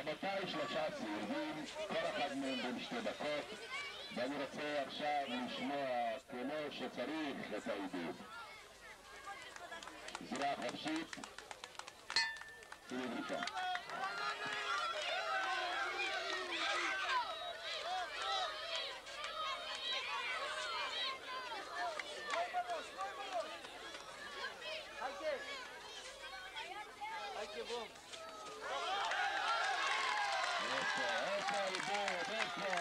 רבותיי, 3 סיבובים, כל אחד מהם בין 2 דקות, ואני רוצה עכשיו לשמוע כמו שצריך את העידוד. זירה חופשית, סיבוב ראשון. Eso, עידוד, eso.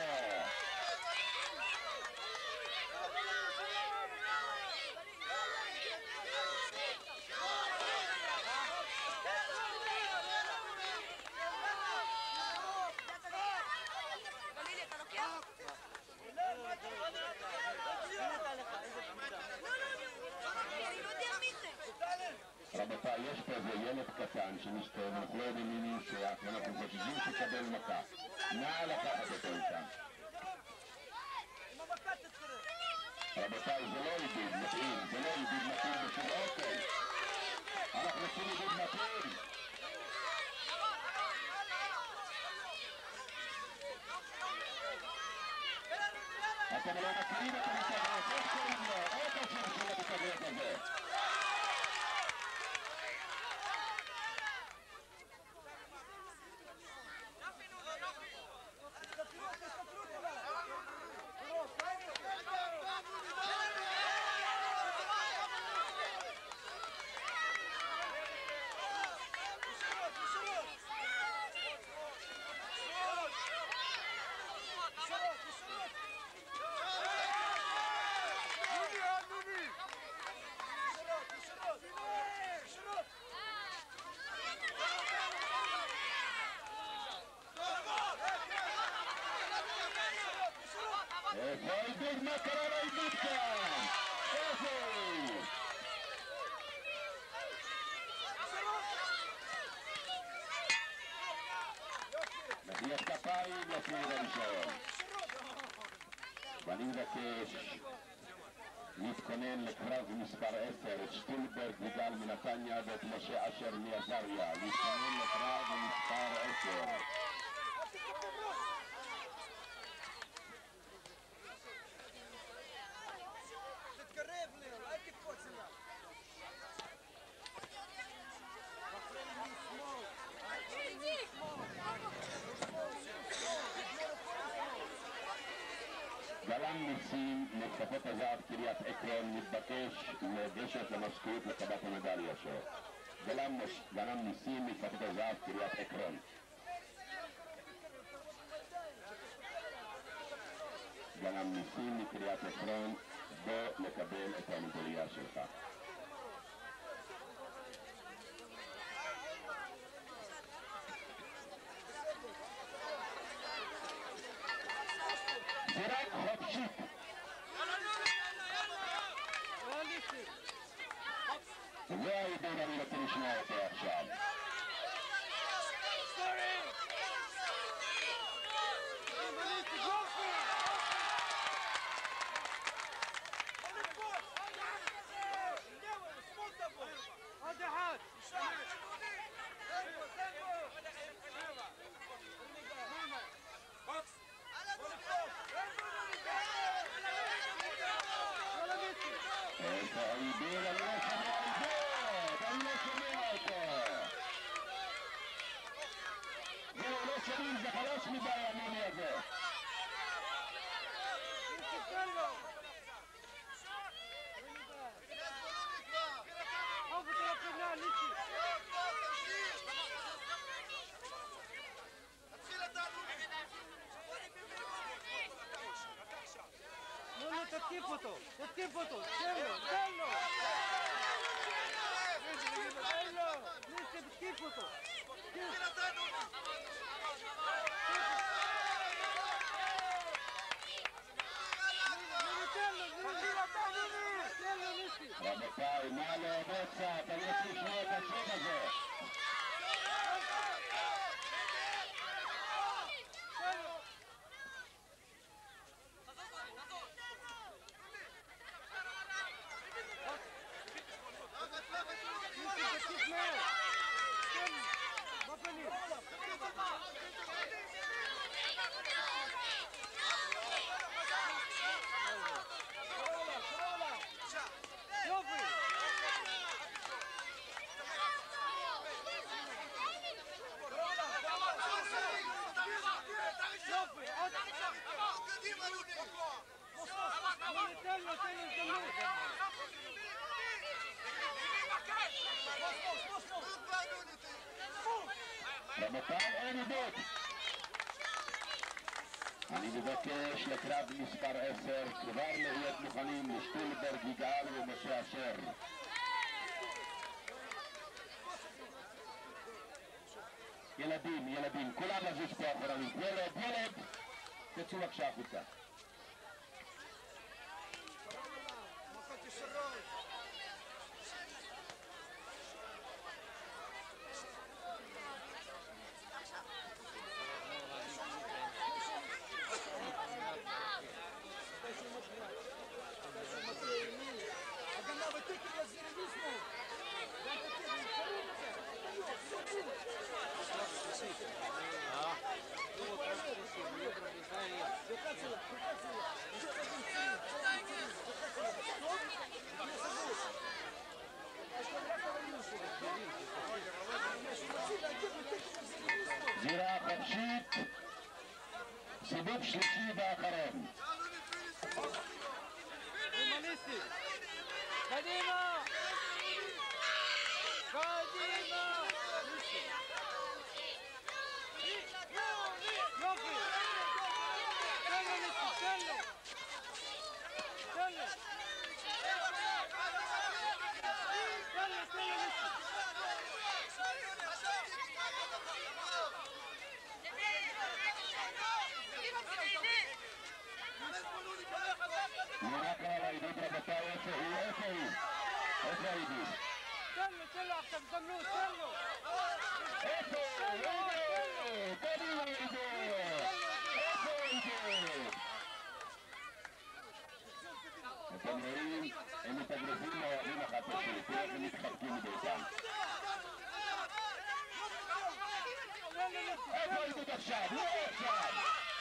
רבותיי, יש פה איזה ילד קטן שמסתובב, אנחנו לא יודעים מי נמצא, ואנחנו חושבים שיקבל מכה. נא לקחת אותו איתם. רבותיי, זה לא עידוד מתאים, זה לא עידוד מתאים בשום אופן. אנחנו רוצים עידוד מתאים. אתם לא מכירים את המתגרת, איך קוראים לו? איך השם של המתגרת הזה? איפה העידוד? מה קרה לעידוד כאן? איפה? מחיאות כפיים לסיבוב הראשון. ואני מבקש להתכונן לקרב מספר 10, את שטילברג וגל מנתניה ואת משה אשר מעזריה. להתכונן לקרב מספר 10. גלם ניסים מתקפות הזהב קריית עקרון מתבקש לגשת למזכירות לקבלת המדליה שלו. גלם ניסים מתקפות הזהב קריית עקרון. גלם ניסים מקריית עקרון, בוא לקבל את המדליה שלך. זה רק חופשית. זה העידוד, אני רוצה לשמוע אותו עכשיו. העידוד, אני לא שומע אותו. זהו, לא שומעים, זה חלש מדי המוני הזה. תתקיף אותו, תתקיף אותו, תן לו, תן לו! תן לו! ניסי, תתקיף אותו! רבותיי, מה לעבוד קצת? אני רוצה לשמוע את השם הזה. רבותיי, אין עיבוד. אני מבקש לקרב מספר 10 כבר להיות מוכנים לשטולברג יגאל ומשה אשר. ילדים, כולם לזוז פה אחורנית. ילד, תצאו בבקשה החוצה. זירה חופשית, סיבוב שלישי ואחרון. קדימה! יופי! תן לו ניסי, תן לו! נראה כאן העידוד רבותיי, איפה הוא? איפה העידוד? תן לו עכשיו, זמנות, תן לו! איפה? קדימה העידוד! איפה העידוד? אתם רואים, הם מתאגרפים לאוהבים אחת לשני, תראה איך הם מתחבקים מביתם. איפה העידוד עכשיו? לא עכשיו!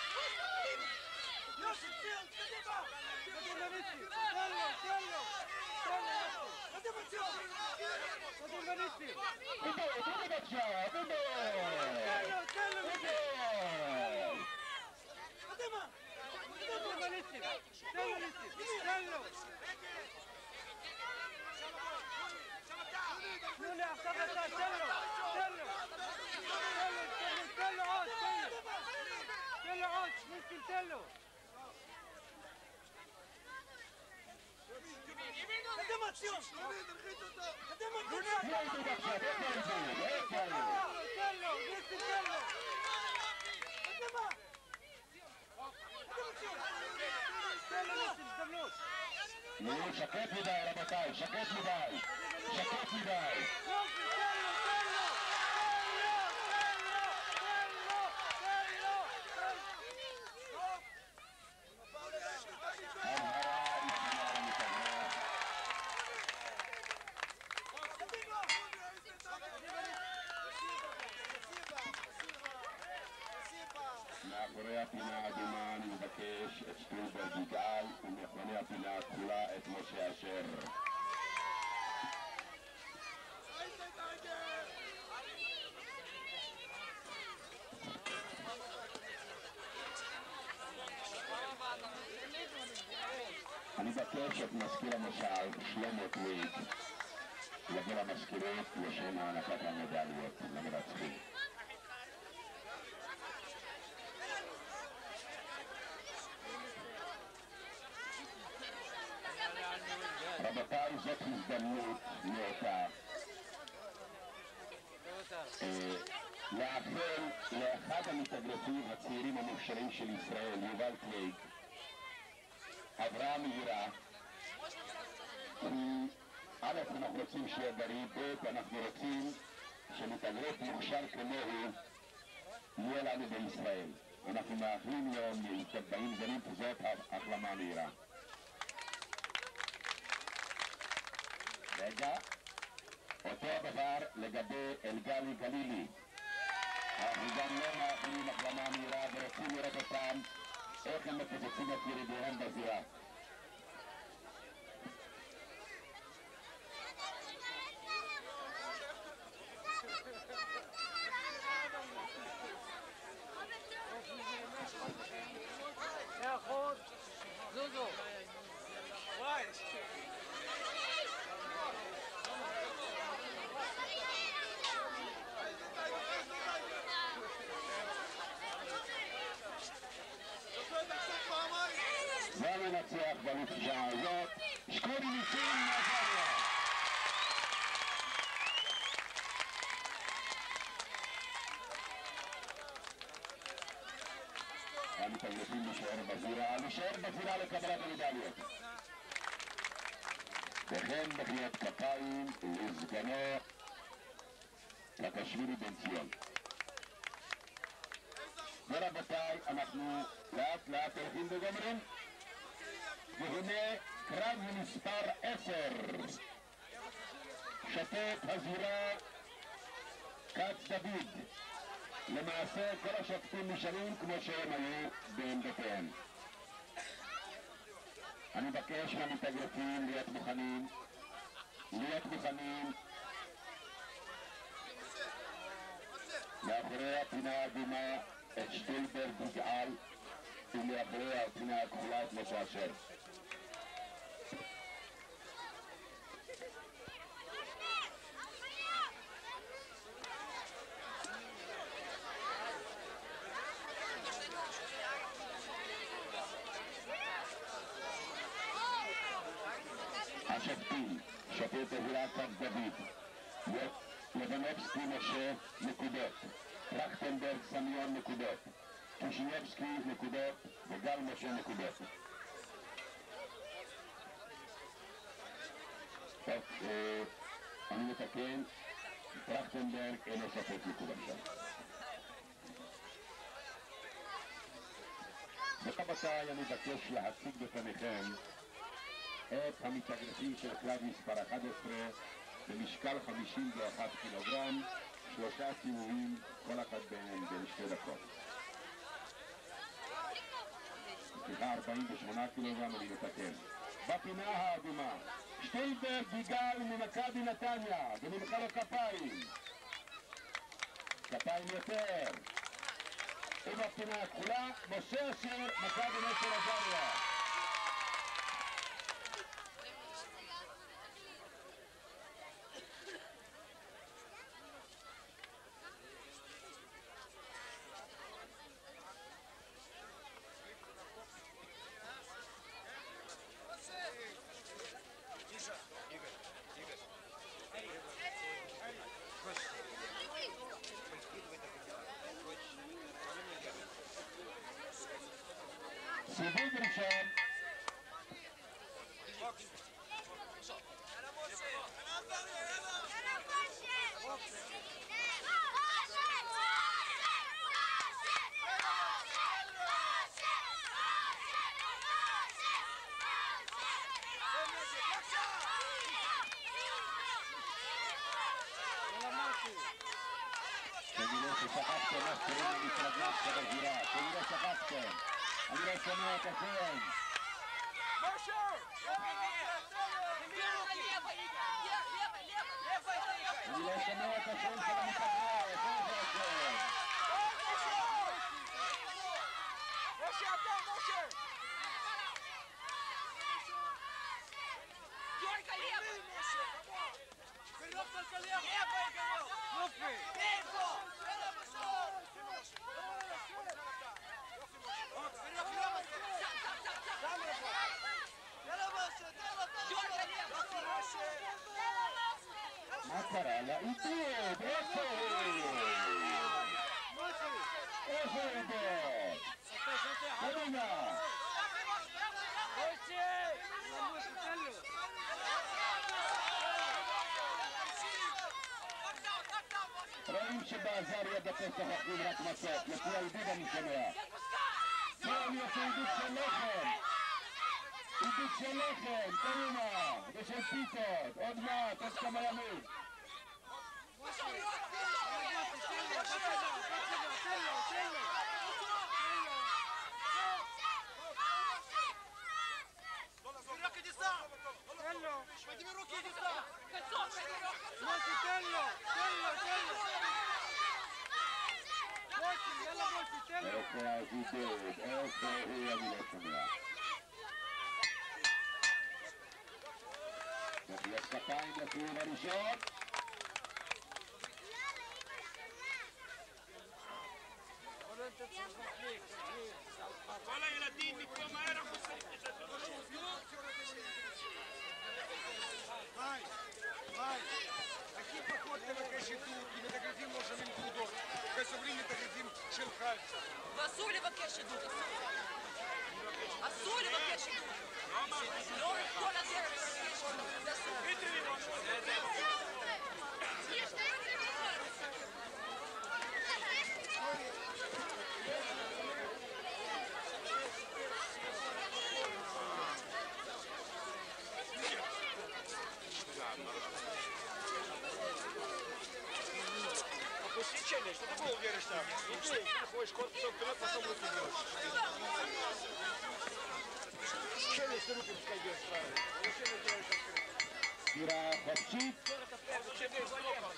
שקט מדי רבותיי, שקט מדי. מאחורי הפינה האדומה אני מבקש את שטולברג יגאל ומאחורי הפינה הכחולה את משה אשר. אני מבקש את מזכיר המושב שלמה טוויג לבוא למזכירות לשם הענקת המדליות למרצחים. רבותיי, זאת הזדמנות נאותה לאחל לאחד המתאגרפים הצעירים המוכשרים של ישראל, יובל טוויג, אברהם מהירה, כי א', אנחנו רוצים שיהיה בריא, ב', אנחנו רוצים שמתאגרף מוכשר כמוהו יהיה לנו בישראל. אנחנו מאחלים לו מתבעים זנים כזאת החלמה מהירה. רגע, אותו הדבר לגבי אלגלי גלילי. אנחנו גם לא מאחלים החלמה מהירה ורוצים לראות אותם איך הם מפוצצים את ירידיהם בזירה. זוזו! המנצח באלוף השעה הזאת, שקודי ניסים נהריה. המתאגרפים להישאר בזירה לקבלת המדליות. וכן מחיאות כפיים לסגנו פלקשווילי בן ציון. ורבותיי, אנחנו לאט לאט הולכים וגומרים, והנה קרב מספר 10. שופט הזירה כץ דוד. למעשה כל השופטים נשארים כמו שהם היו בעמדותיהם. אני מבקש מהמתאגרפים להיות מוכנים. מאחורי הפינה האדומה את שטילברג יגאל, ומאחורי הפינה הכחולה את משה אשר. השופטים, שופט הזירה כץ דוד, לבנובסקי משה נקודות, טרכטנברג סמיון נקודות, קישיניבסקי נקודות וגל משה נקודות. טוב, אני מתקן, טרכטנברג אינו שופט נקודה שם. ורבותיי, אני מבקש להציג בפניכם את המתאגרפים של קרב מספר 11 במשקל 51 קילוגרם, 3 סיבובים, כל אחד בין 2 דקות. סליחה, 48 קילוגרם, אני מתקן. בפינה האדומה, שטילברג יגאל ממכבי נתניה, ונמחא לו כפיים. כפיים יותר. ובפינה הכחולה, משה אשר, מכבי נשר עזריה. סיבוב ראשון. כנראה ששכחתם מה שקוראים למפלגות שבזירה, כנראה שכחתם. אני לא שומע את השם. אני לא שומע את השם של המפלגה, איפה זה השם? משה, אתה, משה! Дёргай левый! Вперед только левый! Левый, говорю! Йофи! Левый! מה קרה לעידוד? איפה הוא? איפה עידוד? קדימה! רואים שבעזריה בפסח אוכלים רק מצות, לפי העידוד אני שומע. לא, אני עושה עידוד של לחם. עידוד של לחם, קדימה, ושל פיתות, עוד מעט, עוד כמה ימים. איפה העידוד? איפה הוא? אני לא שומע. מחיאות כפיים לסיבוב הראשון. כל הילדים מפה מהר החוסרים. ואסור לבקש עדות, אסור לבקש עדות. לא כל הדרך לבקש עדות, זה אסור. Опусти челюсть, что ты гол веришь там? Иди, ты хочешь корпусом вперед, потом руки делаешь. Челюсть и руки пускай делаешь правильно. Зачем ты делаешь открыто? ספירה חופשית. Зачем ты слова?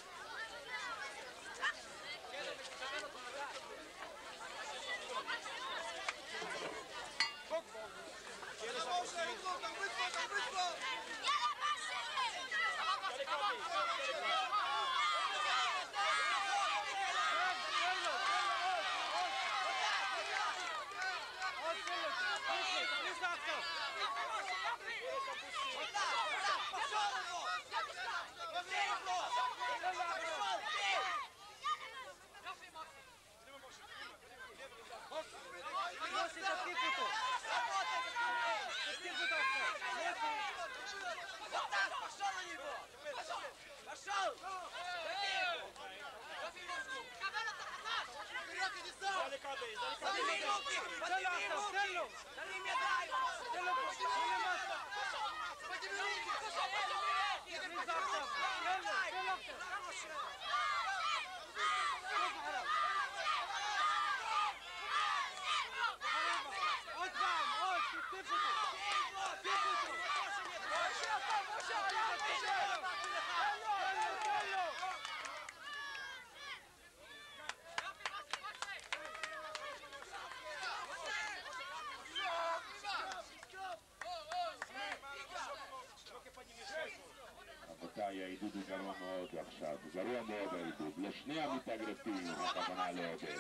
רבותיי, העידוד הוא גרוע מאוד עכשיו, גרוע מאוד העידוד. לשני המתאגרפים הכוונה לעודד.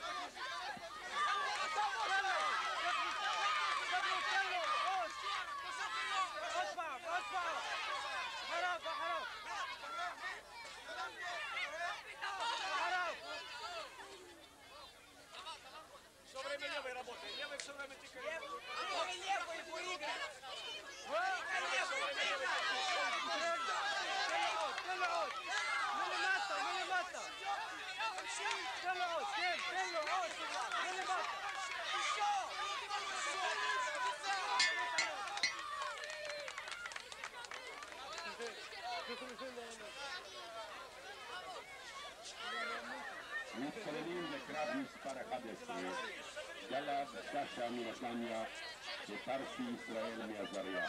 Все время левый работает, левый все время тыкает. מתכוננים לקרב מספר 11, גלעד סשה מנתניה ופרסי ישראל מעזריה.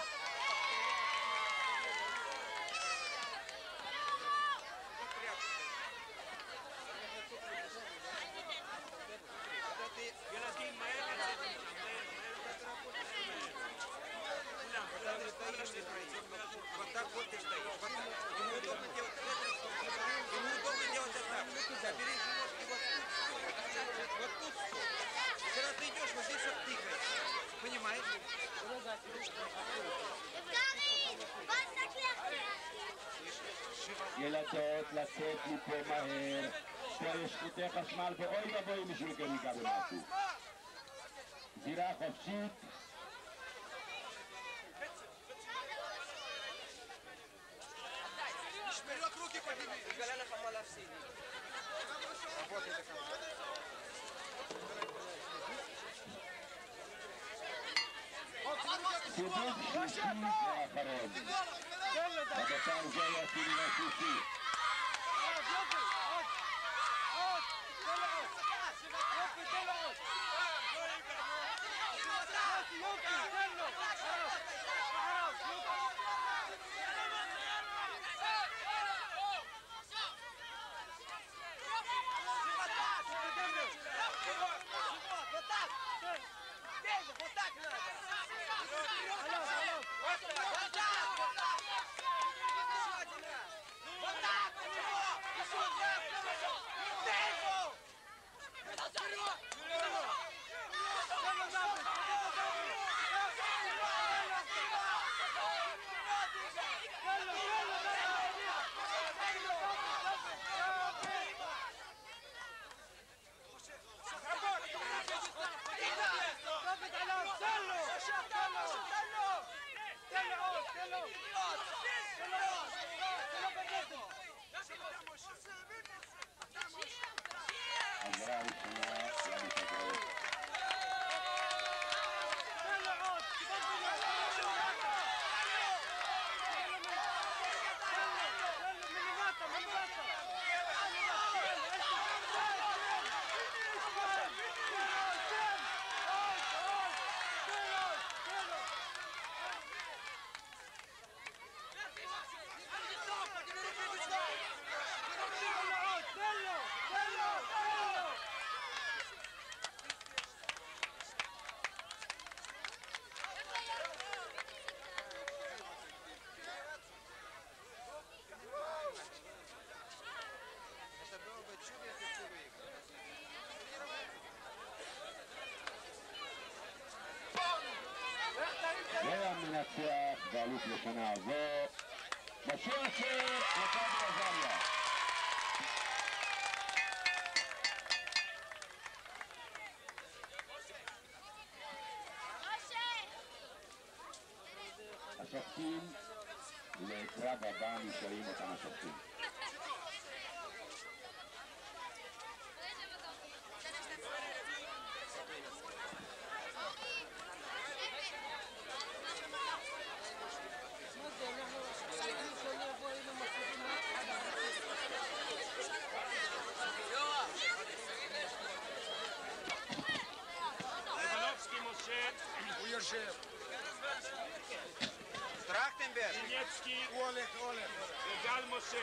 Вот так вот ты стоишь. Вот так. Ему удобно делать это. Ему удобно делать это. Забери ножки вот тут. Вот тут. Когда ты идешь, вот здесь вот тыкаешь. Понимаешь? ילדות לצאת מפה מהר, פה יש חוטי חשמל ואוי ואבוי אם מישהו מכם ייגע במשהו. זירה חופשית. Вперед руки подними. Галяна Хамала в синей. Работай до конца. סיבוב שלישי ואחרון. רבותיי, זה היה הסיבוב השלישי. המנצח והאלוף לשנה הזו, בשוער של מכבי עזריה. השופטים לקרב הבא נשארים אותם השופטים. הוא יושב. טרכטנברג. ניצקי הוא הולך. וגל משה.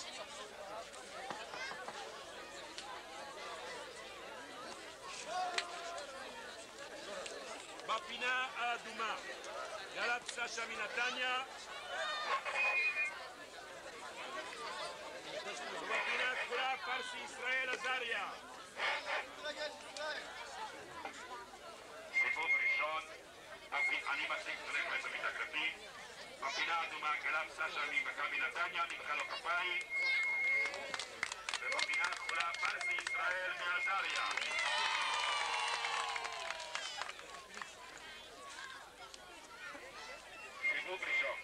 בפינה האדומה גלת סשה מנתניה, ובפינה הכחולה פרסי ישראל עזריה. סיבוב ראשון, אני מציג את המתאגרפים. בפינה האדומה גלת סשה ממכבי נתניה, נמחא לו כפיים, ובפינה הכחולה פרסי ישראל מעזריה. סיבוב ראשון.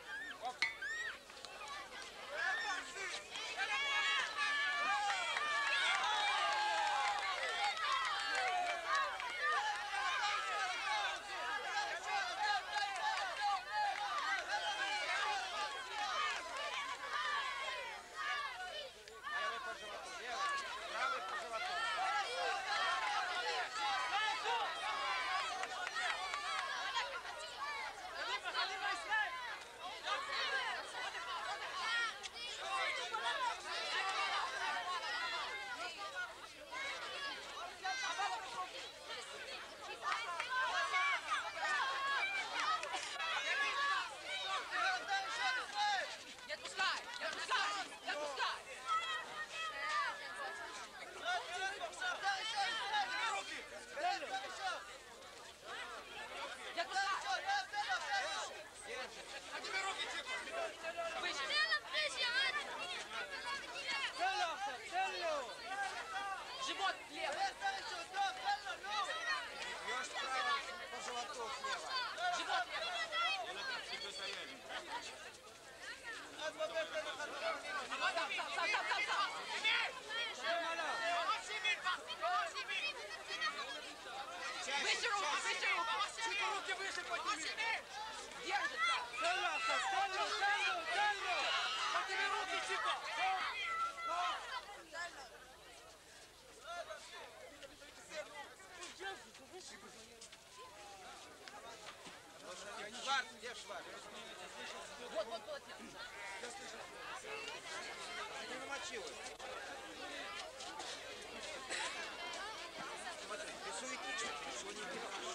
Где шварц? Вот. Не намочилась. Смотри, ты суетишься, ты ничего не делаешь.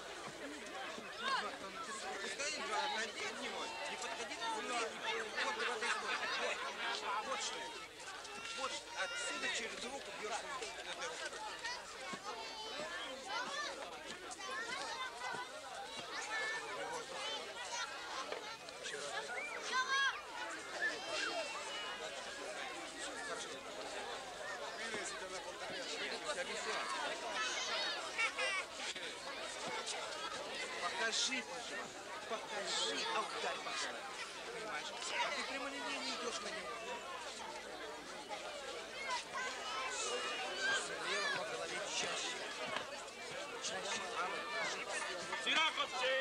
Пускай отойди от него, не подходи к земле. Вот в этой стороне. Вот что. Вот отсюда через руку бьешь этой рукой. Покажи, пожалуйста. Покажи. Ударь, пожалуйста. Понимаешь? А ты прямо не идешь на него. Слева по голове чаще. Чаще. Сираховцы!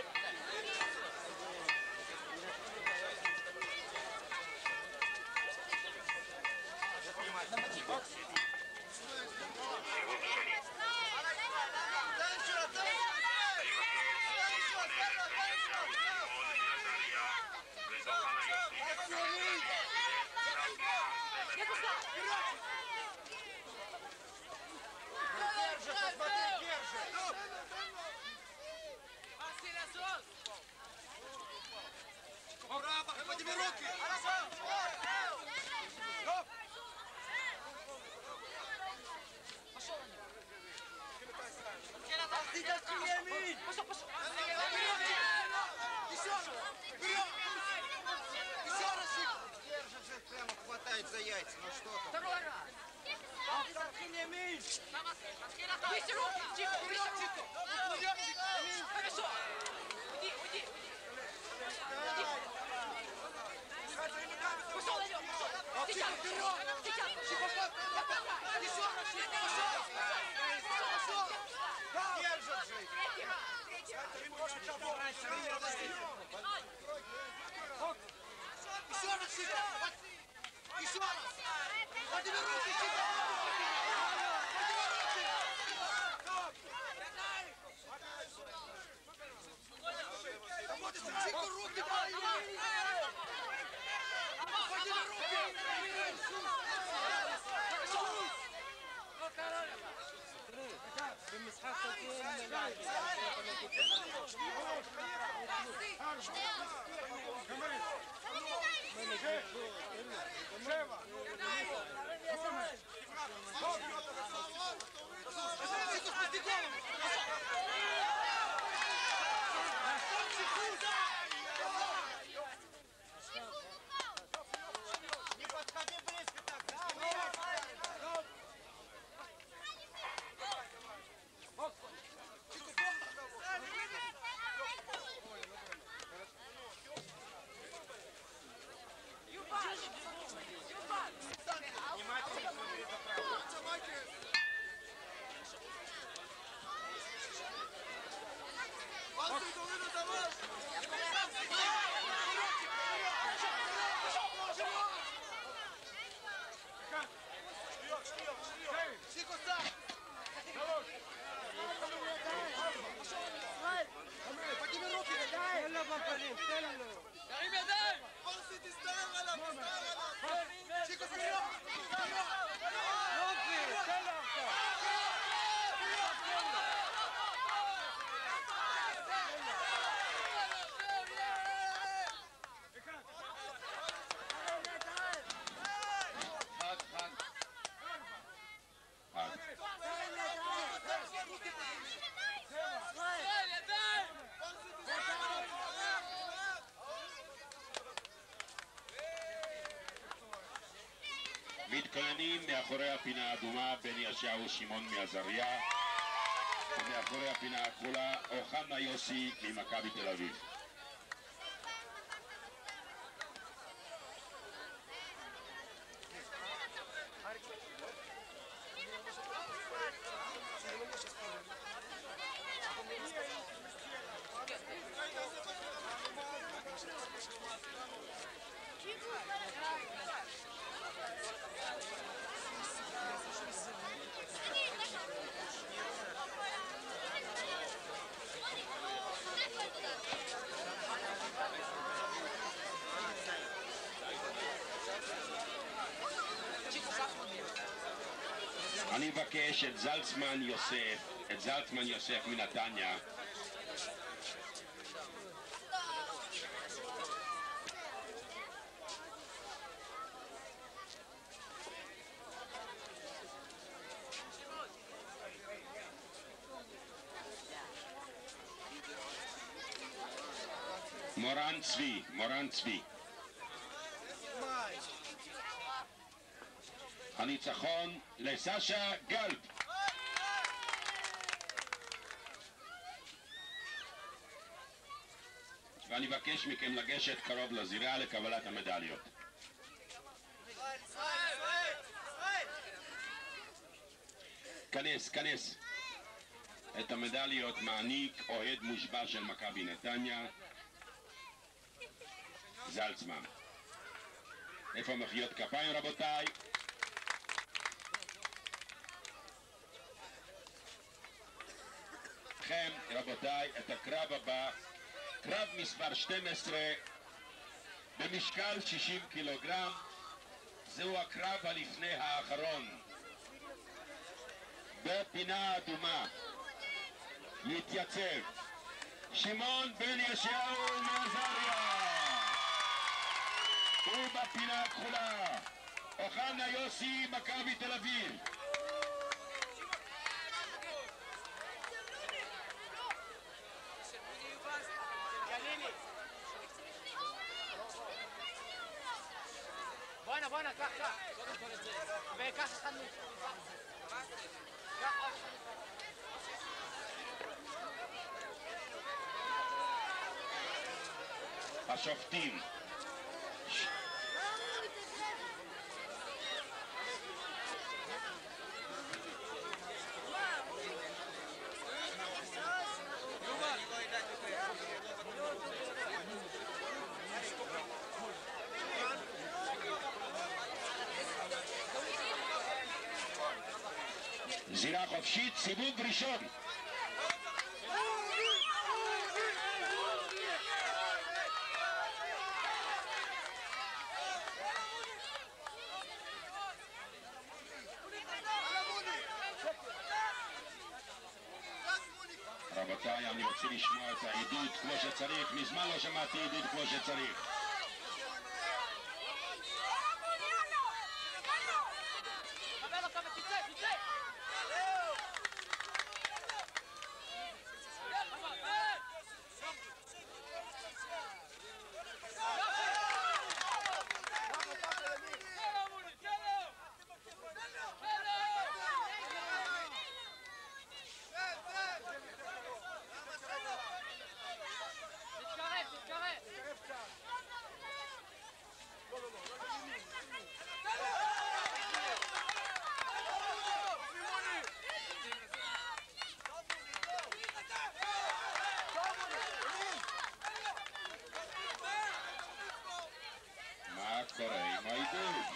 Выше руки, Чико, выше руки. Хорошо. Уйди, уйди. Уйди. Пошел, идем, пошел. Сейчас, сейчас. Держит же. Еще раз, Чико. Еще раз. Подними руки, Чико. Чико, руки подними. Подними руки. Не подходи близко так. תרים ידיים! תסתער עליו! צ'יקו, סביב! יופי, תן לו עכשיו. מתכוננים מאחורי הפינה האדומה בן ישעיהו שמעון מעזריה, ומאחורי הפינה הכחולה אוחנה יוסי ממכבי תל אביב. אני מבקש את זלצמן יוסף מנתניה. מורן צבי. הניצחון לסשה גלט. ואני מבקש מכם לגשת קרוב לזירה לקבלת המדליות. כנס. את המדליות מעניק אוהד מושבע של מכבי נתניה, זלצמן. איפה מחיאות כפיים רבותיי? לכם רבותיי את הקרב הבא, קרב מספר 12 במשקל 60 קילוגרם, זהו הקרב הלפני האחרון. בפינה האדומה יתייצב שמעון בן ישעיהו מעזריה, ובפינה הכחולה אוחנה יוסי מכבי תל אביב. בואנה, קח. וקח אחד מ... השופטים. זירה חופשית, סיבוב ראשון. רבותיי, אני רוצה לשמוע את העדות כמו שצריך. מזמן לא שמעתי עדות כמו שצריך. מה קורה עם העידוד?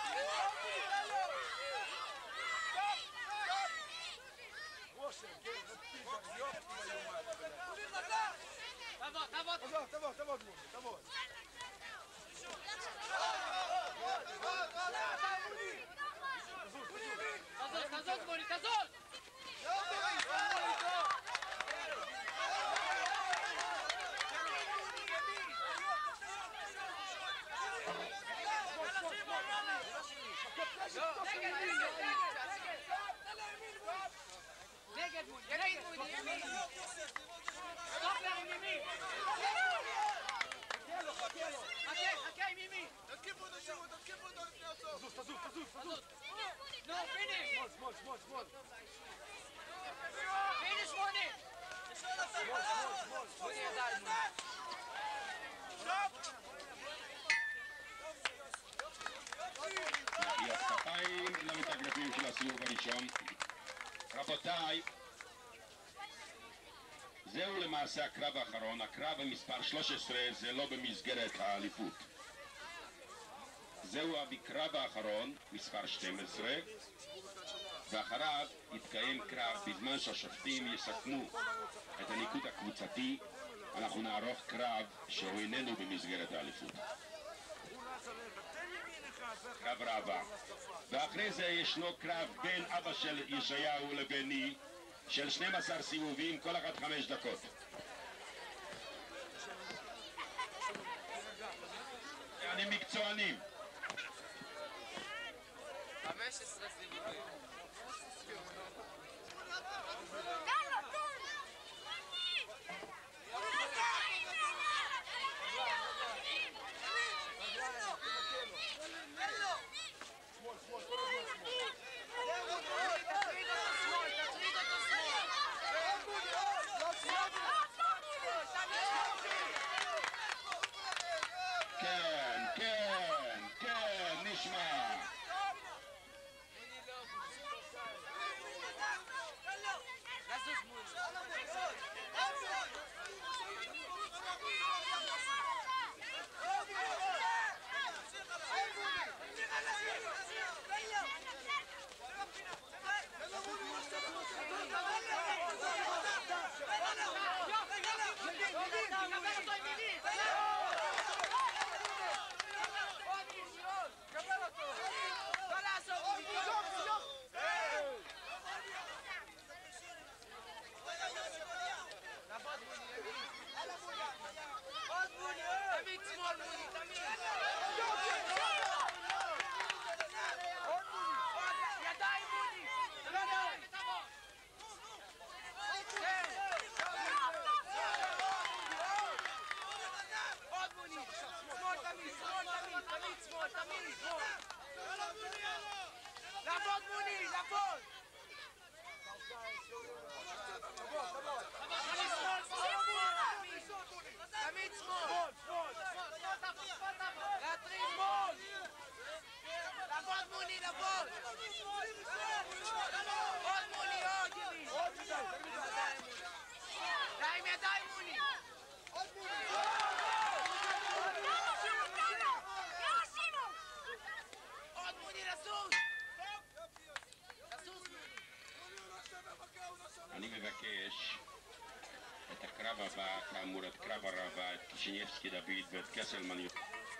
מחיאות כפיים למתאגרפים של הסיבוב הראשון. רבותיי, זהו למעשה הקרב האחרון. הקרב המספר 13 זה לא במסגרת האליפות. זהו הקרב האחרון, מספר 12, ואחריו יתקיים קרב. בזמן שהשופטים יסכמו את הניקוד הקבוצתי, אנחנו נערוך קרב שהוא איננו במסגרת האליפות. קרב ראווה. ואחרי זה ישנו קרב בין אבא של ישעיהו לביני של 12 סיבובים, כל אחד 5 דקות. אני מקצוענים. 15 סיבובים. כן, כן, כן, נשמע. תמיד שמאל! להתריס שמאל! לעבוד מולי, לעבוד! עוד מולי, עוד ימין! ידיים, ידיים מולי! עוד מולי, לסוס! לסוס מולי! אני מבקש את הקרב הבא, כאמור את קרב הרבה, את קישינייבסקי דוד ואת קסלמן יוסף.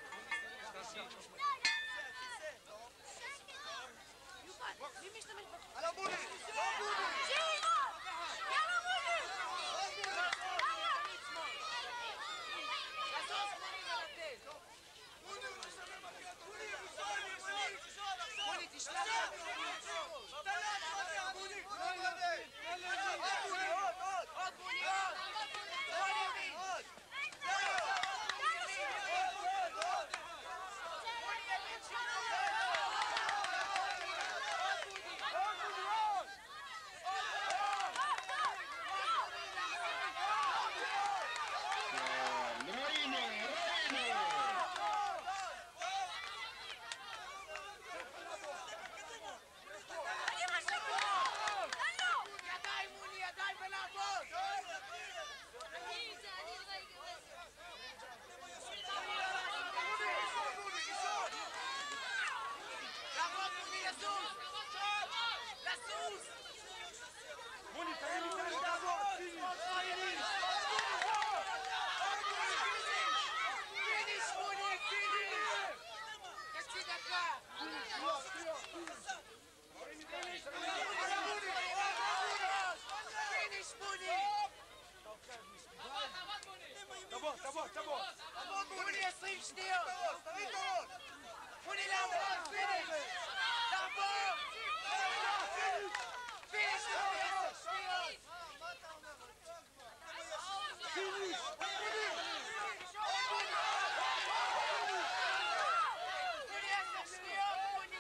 מולי 20 שניות! מולי לעבוד! פיניש! לעבוד! פיניש מולי 10 שניות! פיניש! מולי 10 שניות!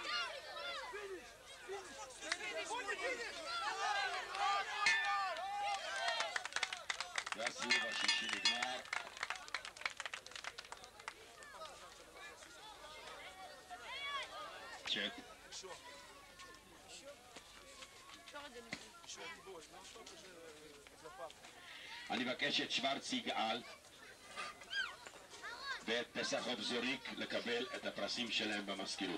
פיניש מולי! והסיבוב השישי נגמר. צ'ק. אני מבקש את שוורץ יגאל ואת פסחוב זוריק לקבל את הפרסים שלהם במזכירות.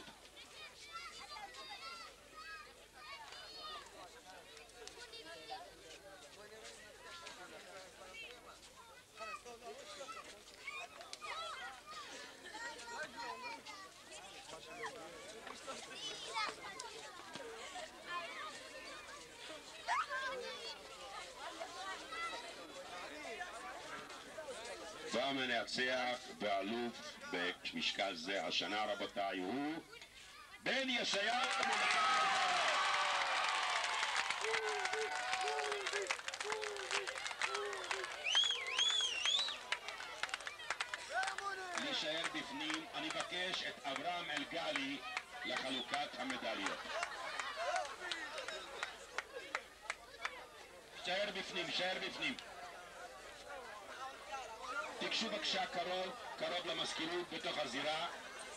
והמנצח ואלוף במשקל זה השנה רבותיי הוא בן ישעיהו. להישאר בפנים. אני מבקש את אברהם אלגלי לחלוקת המדליות. שער בפנים, שער בפנים. תיגשו בבקשה קרוב למזכירות בתוך הזירה.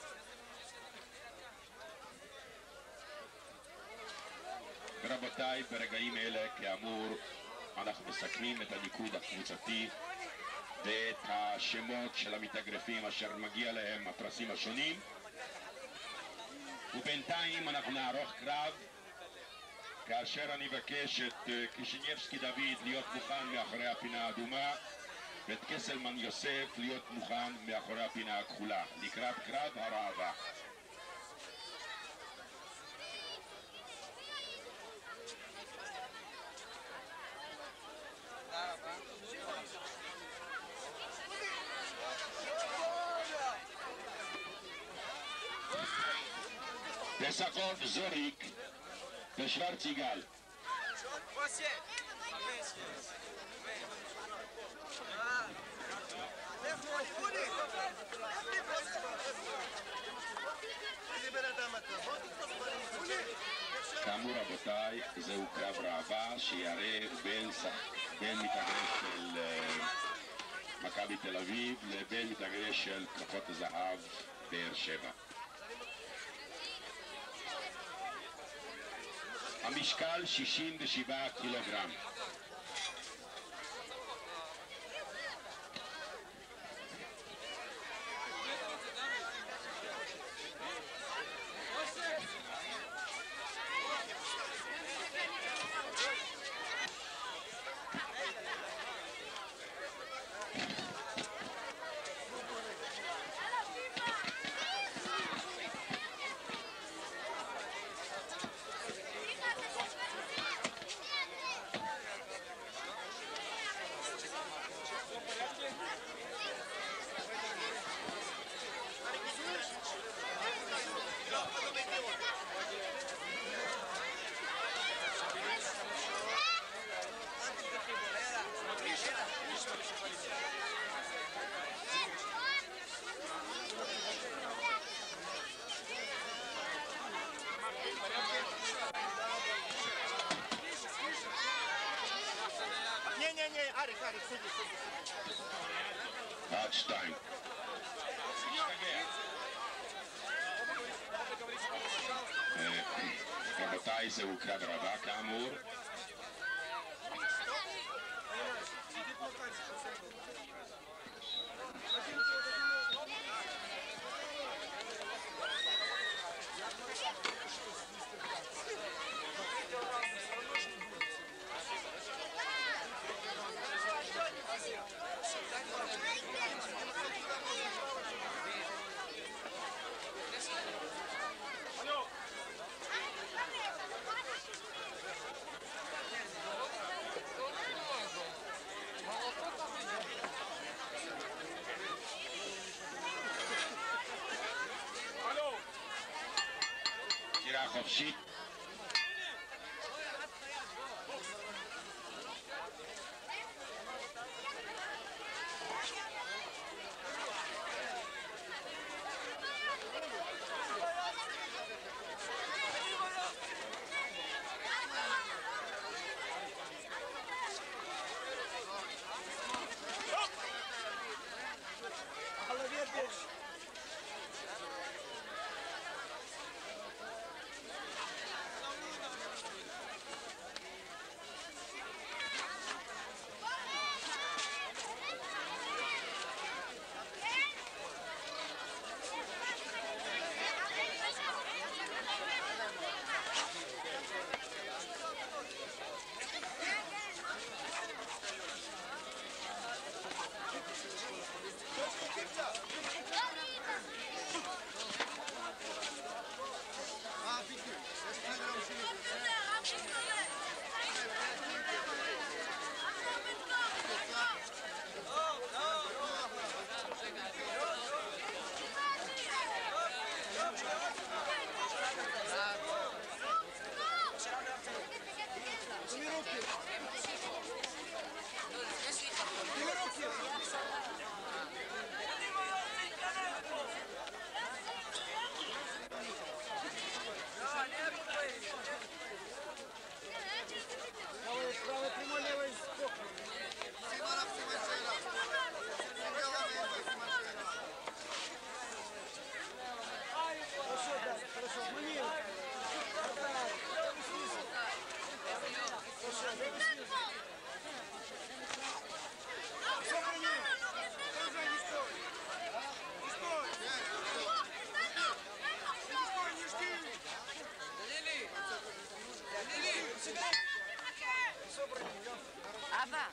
רבותיי, ברגעים אלה כאמור אנחנו מסכמים את הניקוד הקבוצתי ואת השמות של המתאגרפים אשר מגיע להם הפרסים השונים, ובינתיים אנחנו נערוך קרב כאשר אני מבקש את קישינייבסקי דוד להיות מוכן מאחורי הפינה האדומה ואת קסלמן יוסף להיות מוכן מאחורי הפינה הכחולה לקראת קרב הראווה. פסחוב זוריק ושוורץ יגאל. כאמור רבותיי רבותיי, זהו קרב ראווה שיראה בין מתאגרש של מכבי תל אביב לבין מתאגרש של כפות הזהב באר שבע. המשקל 67 קילוגרם. Арик, сиди. עד 2. רבותיי, זהו קרב ראווה כאמור. גירה חופשית. אבא.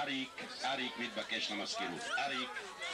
אריק מתבקש למזכירות. אריק.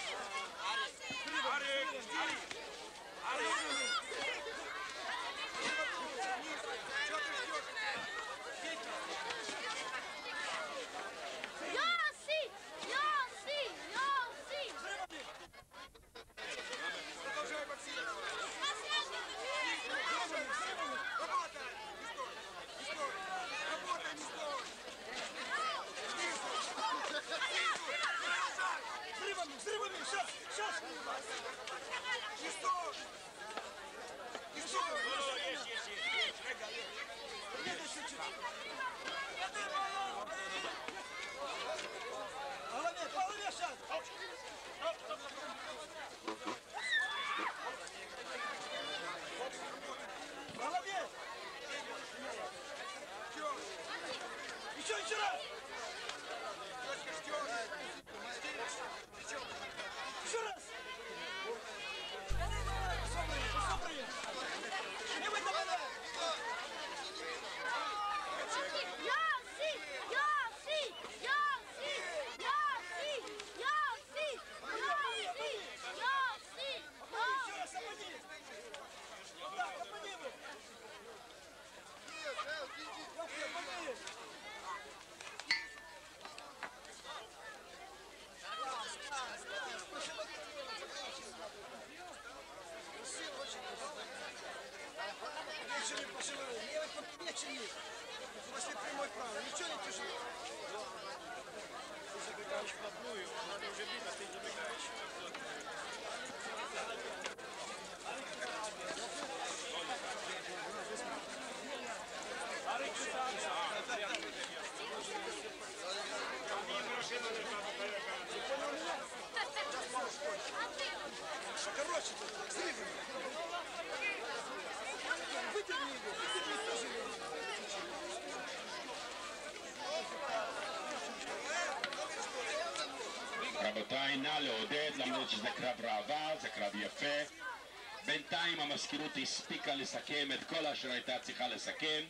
רבותיי, נא לעודד, למרות שזה קרב ראווה, זה קרב יפה. בינתיים המזכירות הספיקה לסכם את כל אשר הייתה צריכה לסכם.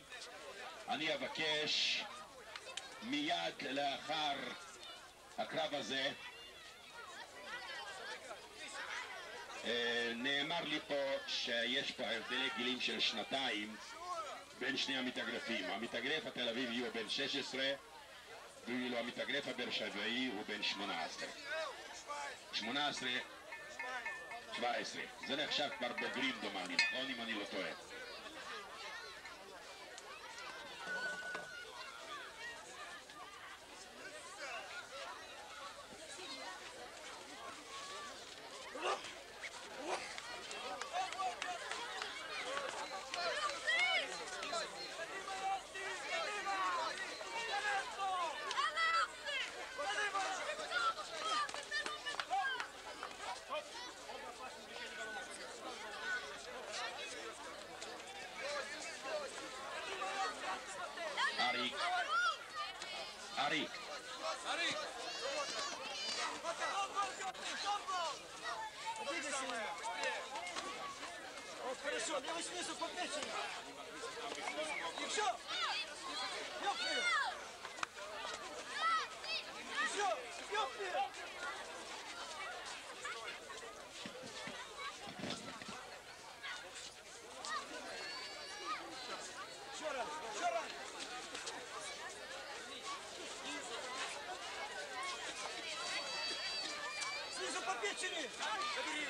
אני אבקש מיד לאחר הקרב הזה, נאמר לי פה שיש פה הבדלי גילים של שנתיים בין שני המתאגרפים. המתאגרף התל אביבי הוא בן 16 ואילו המתאגרף הבאר שבעי הוא בן 18. 17. זה נחשב כבר בוגרים דומני, נכון? אם אני לא טועה. Арик! Вот хорошо, левый снизу по печени. Еще! Ёпки! Еще! Ёпки! Еще раз! Еще раз! Снизу по печени! Забери!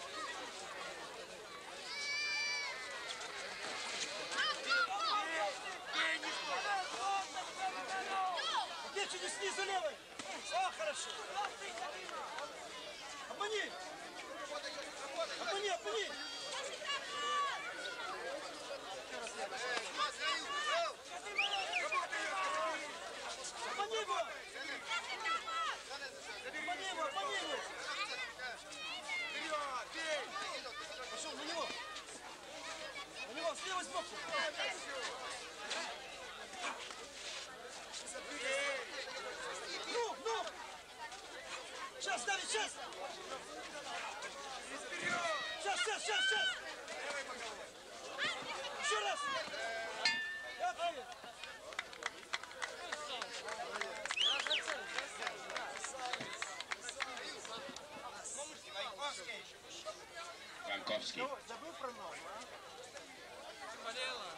Печени снизу левой! О, хорошо! Обмани! Обмани, обмани! Обмани его! Обмани его, обмани его! Пошел на него! На него, слева сбоку! Ну! Сейчас, Давид, сейчас! Сейчас! Еще раз! קישינובסקי. Забыл про ногу, а? Болела.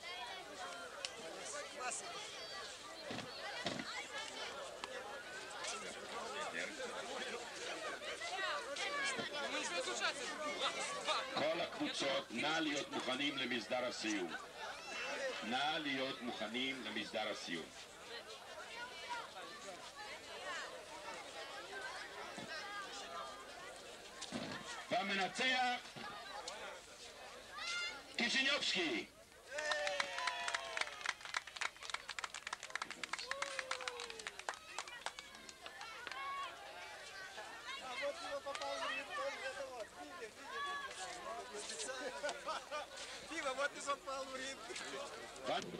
Мы не случаться. כל הקבוצות, נא להיות מוכנים למסדר הסיום. נא להיות מוכנים למסדר הסיום. והמנצח, קישיניובסקי. А вот его попал в ритм, это вот, Пиво, вот ты попал в ритм.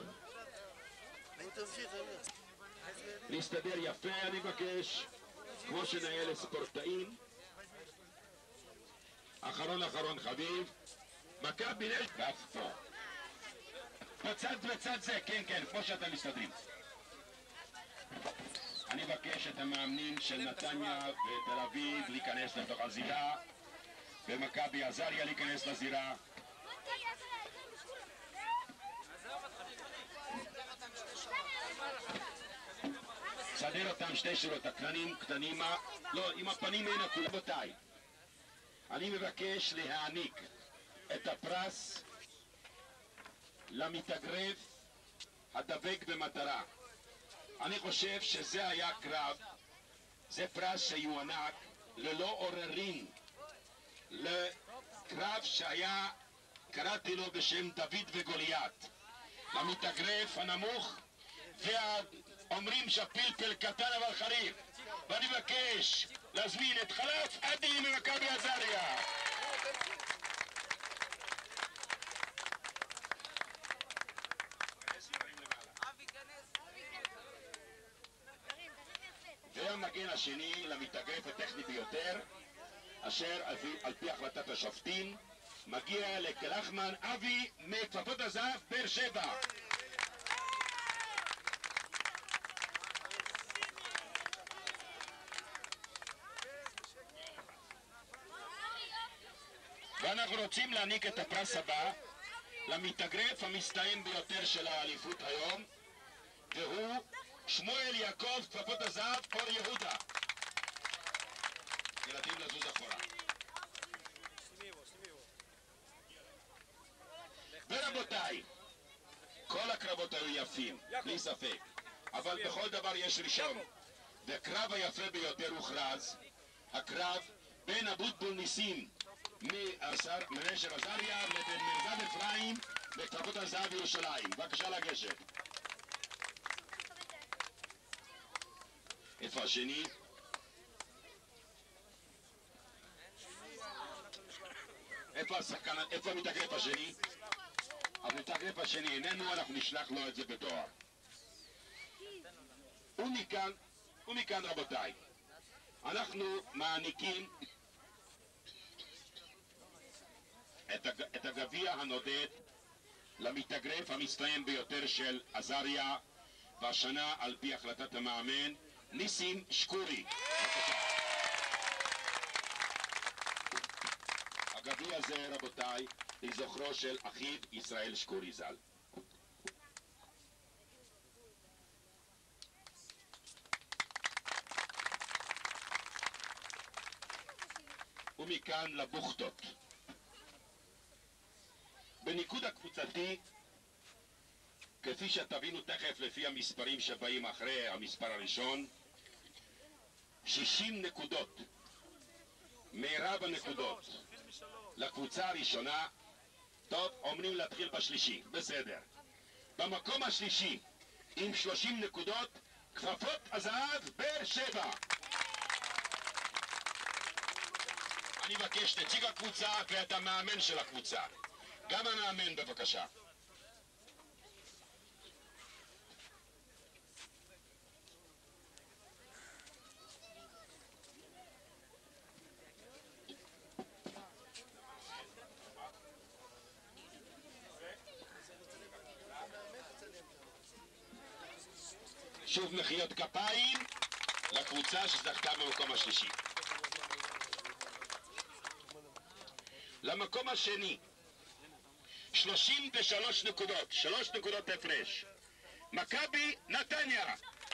להסתדר יפה, אני מבקש, כמו שנאה לספורטאים. אחרון חביב, מכבי נש... ואף פה. בצד זה, כן, כמו שאתם מסתדרים. אני מבקש את המאמנים של נתניה ותל אביב להיכנס לתוך הזירה, ומכבי עזריה להיכנס לזירה. סדר אותם שתי שורות, הקטנים, קטנימה, לא, עם הפנים הנה כולם. רבותיי, אני מבקש להעניק את הפרס למתאגרף הדבק במטרה. אני חושב שזה היה קרב, זה פרס שיוענק ללא עוררין לקרב שהיה, קראתי לו בשם דוד וגוליית, למתאגרף הנמוך אומרים שהפלפל קטן אבל חריף. ואני מבקש להזמין את חלף עדי ממכבי עזריה. והמגן השני למתאגרף הטכני ביותר, אשר על פי החלטת השופטים מגיע לקלחמן אבי מכפפות הזהב באר שבע. ואנחנו רוצים להעניק את הפרס הבא למתאגרף המסתיים ביותר של האליפות היום, והוא שמואל יעקב כפפות הזהב אור יהודה. ילדים לזוז אחורה. ורבותיי, כל הקרבות היו יפים, בלי ספק, אבל בכל דבר יש ראשון. והקרב היפה ביותר הוכרז, הקרב בין אבוטבול ניסים מנשר עזריה לבין מרזד אפרים בכפפות הזהב ירושלים. בבקשה לגשת. איפה השני? איפה השחקן? איפה המתאגרף השני? המתאגרף השני איננו, אנחנו נשלח לו את זה בדואר. ומכאן רבותיי, אנחנו מעניקים את הגביע הנודד למתאגרף המסתיים ביותר של עזריה, והשנה על פי החלטת המאמן ניסים שקורי. הגביע הזה רבותיי לזכרו של אחיו ישראל שקורי ז"ל. ומכאן לבוכטות. בניקוד הקבוצתי, כפי שתבינו תכף לפי המספרים שבאים אחרי המספר הראשון, 60 נקודות, מירב הנקודות לקבוצה הראשונה. טוב, אומרים להתחיל בשלישי, בסדר. במקום השלישי עם 30 נקודות, כפפות הזהב באר שבע. אני מבקש נציג הקבוצה ואת המאמן של הקבוצה. גם המאמן בבקשה. שוב מחיאות כפיים לקבוצה שזכתה במקום השלישי. למקום השני. 33 נקודות, 3 נקודות הפרש. מכבי נתניה